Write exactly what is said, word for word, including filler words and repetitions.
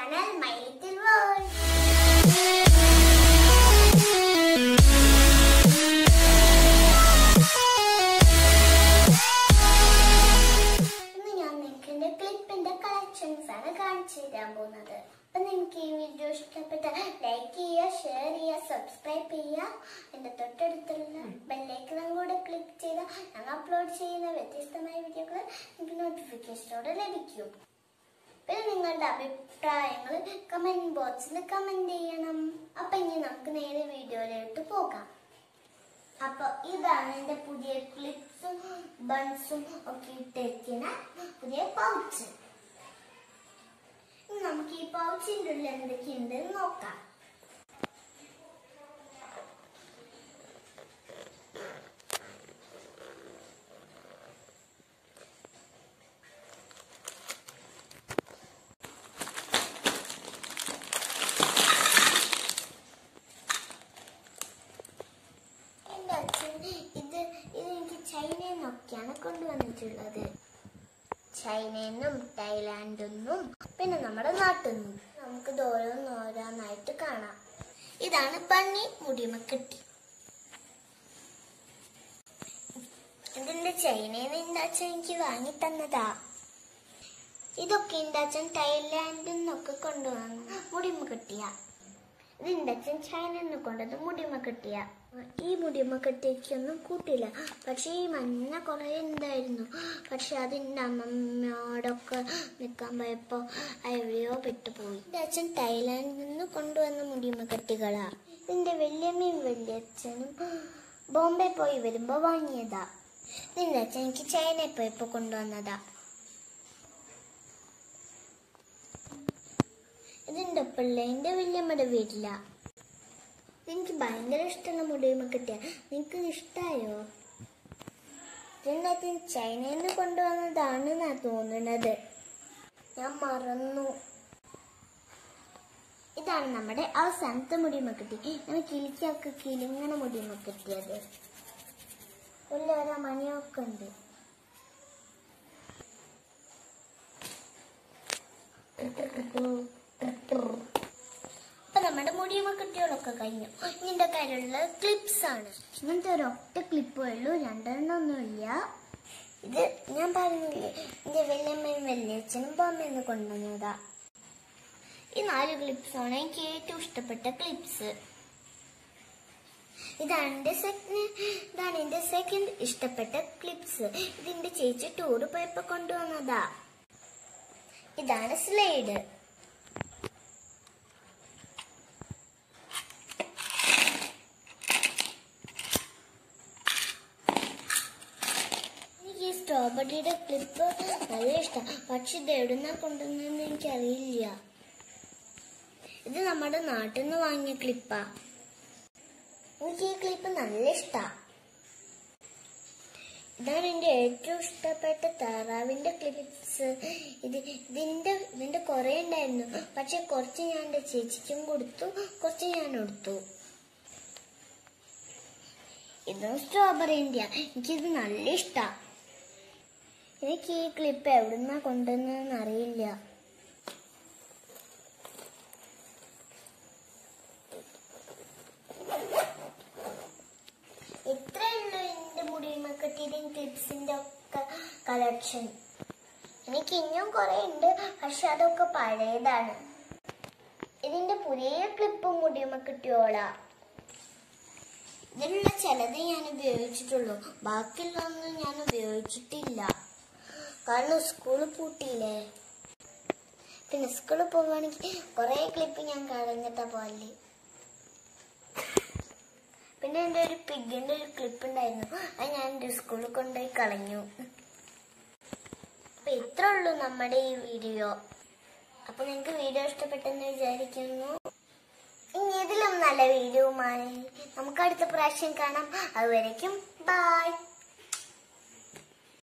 channel My Little World. ഇന്ന് ഞാൻ നിങ്ങൾക്ക് എന്റെ ക്ലിപ്പിന്റെ കളക്ഷൻസ് ആണ് കാണിച്ചു തരാൻ പോകുന്നത്. അപ്പൊ നിങ്ങൾക്ക് ഈ വീഡിയോ ഇഷ്ടപ്പെട്ട ലൈക്ക് ചെയ്യുക, ഷെയർ ചെയ്യുക, സബ്സ്ക്രൈബ് ചെയ്യുക. എന്റെ തൊട്ടടുത്തുള്ള ബെല്ലൈക്കൺ കൂടെ ക്ലിക്ക് ചെയ്താൽ ഞാൻ അപ്ലോഡ് ചെയ്യുന്ന വ്യത്യസ്തമായ വീഡിയോകൾ നിങ്ങൾക്ക് നോട്ടിഫിക്കേഷനോടെ ലഭിക്കും. പിന്നെ നിങ്ങളുടെ അഭിപ്രായങ്ങൾ കമന്റ് ബോക്സിൽ കമന്റ് ചെയ്യണം. അപ്പൊ ഇനി നമുക്ക് നേരെ വീഡിയോയിലോട്ട് പോകാം. അപ്പൊ ഇതാണ് എന്റെ പുതിയ ക്ലിപ്സും ബൺസും ഒക്കെ ഇട്ടിരിക്കുന്ന പുതിയ പൗച്ച്. നമുക്ക് ഈ പൗച്ചിന്റെ ഉള്ളിൽ എന്തൊക്കെയുണ്ട് നോക്കാം. ഇത് ഇത് എനിക്ക് ചൈനയിൽ നിന്നൊക്കെയാണ് കൊണ്ടുവന്നിട്ടുള്ളത്. ചൈനയിൽ നിന്നും തായ്ലാൻഡിൽ നിന്നും പിന്നെ നമ്മുടെ നാട്ടിൽ നിന്നും. നമുക്ക് ഓരോന്നോരോന്നായിട്ട് കാണാം. ഇതാണ് ബണ്ണി മുടിമക്കെട്ടി. ഇതിന്റെ ചൈനയിൽ നിന്ന് ഉണ്ടാച്ചാൻ എനിക്ക് വാങ്ങി തന്നതാ. ഇതൊക്കെ ഉണ്ടാച്ചാൻ തായ്ലാൻഡിൽ നിന്നൊക്കെ കൊണ്ടുവന്ന മുടിമക്കെട്ടിയ. ഇതിന്റെ അച്ഛൻ ചൈനയിൽ നിന്ന് കൊണ്ടത് മുടിമക്കെട്ടിയ. ഈ മുടിമക്കെട്ടിയൊന്നും കൂട്ടില്ല. പക്ഷെ ഈ മഞ്ഞ കുറെ ഉണ്ടായിരുന്നു. പക്ഷെ അതിന്റെ അമ്മമ്മയോടൊക്കെ നിൽക്കാൻ പോയപ്പോ എവിടെയോ പെട്ടുപോയി. എന്റെ അച്ഛൻ തായ്ലാൻഡിൽ നിന്ന് കൊണ്ടുവന്ന മുടിമക്കെട്ടികളാ. ഇതിന്റെ വല്യമ്മയും വല്യച്ഛനും ബോംബെ പോയി വരുമ്പോ വാങ്ങിയതാ. ഇതിന്റെ അച്ഛൻ എനിക്ക് ചൈനയിൽ പോയപ്പോ കൊണ്ടുവന്നതാ. ഇതിന്റെ പിള്ളേന്റെ വല്യമ്മയുടെ വീട്ടില. എനിക്ക് ഭയങ്കര ഇഷ്ടമുള്ള മുടിമക്കെട്ടിയ. നിനക്ക് ഇഷ്ടായോ? ഇതിനകത്ത് ചൈനയിൽ നിന്ന് കൊണ്ടുവന്നതാണെന്നാ തോന്നുന്നത്. ഞാൻ മറന്നു. ഇതാണ് നമ്മുടെ അവസാനത്തെ മുടിമക്കെട്ടി. ഞാൻ കിളിക്കൊക്കെ കിളിങ്ങണ മുടിമക്കെട്ടിയത്. ഉള്ളോരോ മണിയൊക്കെ ഉണ്ട്. അപ്പൊ നമ്മുടെ മുടിമക്കെട്ടികളൊക്കെ കഴിഞ്ഞു. ഇതിന്റെ കയ്യിലുള്ള ക്ലിപ്സ് ആണ്. ഇങ്ങനത്തെ ഒരൊറ്റ ക്ലിപ്പേ ഉള്ളൂ, രണ്ടെണ്ണം ഒന്നുമില്ല. ഇത് ഞാൻ പറഞ്ഞില്ലേ, എന്റെ വല്യമ്മയും വല്യച്ഛനും ബോംബെന്ന് കൊണ്ടുവന്നതാ. ഈ നാല് ക്ലിപ്സ് ആണ് എനിക്ക് ഏറ്റവും ഇഷ്ടപ്പെട്ട ക്ലിപ്സ്. ഇതാണ് എന്റെ സെക്കൻഡ് ഇതാണ് എന്റെ സെക്കൻഡ് ഇഷ്ടപ്പെട്ട ക്ലിപ്സ്. ഇതിന്റെ ചേച്ചി ടൂറ് പോയപ്പോ കൊണ്ടുവന്നതാ. ഇതാണ് സ്ലൈഡ്. എനിക്ക് ഈ സ്ട്രോബെറിയുടെ ക്ലിപ്പ് നല്ല ഇഷ്ടം. പക്ഷെ ഇത് എവിടുന്നാ കൊണ്ടുവന്നെന്ന് എനിക്കറിയില്ല. ഇത് നമ്മുടെ നാട്ടിൽ നിന്ന് വാങ്ങിയ ക്ലിപ്പാ. എനിക്ക് ഈ ക്ലിപ്പ് നല്ല ഇഷ്ടാ. ഇതാണ് എന്റെ ഏറ്റവും ഇഷ്ടപ്പെട്ട താറാവിന്റെ ക്ലിപ്സ്. ഇത് ഇതിന്റെ ഇതിന്റെ കുറെ ഉണ്ടായിരുന്നു. പക്ഷെ കുറച്ച് ഞാൻ എന്റെ ചേച്ചിക്കും കൊടുത്തു, കുറച്ച് ഞാൻ എടുത്തു. ഇതും സ്ട്രോബെറി ഇന്ത്യ. എനിക്കിത് നല്ല ഇഷ്ടാ. എനിക്ക് ഈ ക്ലിപ്പ് എവിടുന്നാ കൊണ്ടുവന്നതെന്ന് അറിയില്ല. ഇത്രയുള്ളൂ എന്റെ മുടിമക്കെട്ടിയുടെയും ക്ലിപ്സിന്റെ ഒക്കെ കളക്ഷൻ. എനിക്ക് ഇനിയും കുറെ ഉണ്ട്, പക്ഷെ അതൊക്കെ പഴയതാണ്. ഇതിന്റെ പുതിയ ക്ലിപ്പും മുടിമക്കെട്ടിയോളാ. ഇതിലുള്ള ചിലത് ഞാൻ ഉപയോഗിച്ചിട്ടുള്ളൂ, ബാക്കിയുള്ളതൊന്നും ഞാൻ ഉപയോഗിച്ചിട്ടില്ല. കാരണം സ്കൂള് പൂട്ടിയില്ലേ. പിന്നെ സ്കൂളിൽ പോവുകയാണെങ്കിൽ കുറെ ക്ലിപ്പ് ഞാൻ കളഞ്ഞിട്ടാ പോലെ. പിന്നെ എന്റെ ഒരു പിഗിന്റെ ഒരു ക്ലിപ്പ് ഉണ്ടായിരുന്നു, അത് ഞാൻ എന്റെ സ്കൂളിൽ കൊണ്ടുപോയി കളഞ്ഞു. അപ്പൊ ഇത്ര ഉള്ളൂ നമ്മുടെ ഈ വീഡിയോ. അപ്പൊ നിങ്ങൾക്ക് വീഡിയോ ഇഷ്ടപ്പെട്ടെന്ന് വിചാരിക്കുന്നു. ഇനി ഇതിലും നല്ല വീഡിയോയുമായി നമുക്ക് അടുത്ത പ്രാവശ്യം കാണാം. അതുവരേക്കും ബൈ.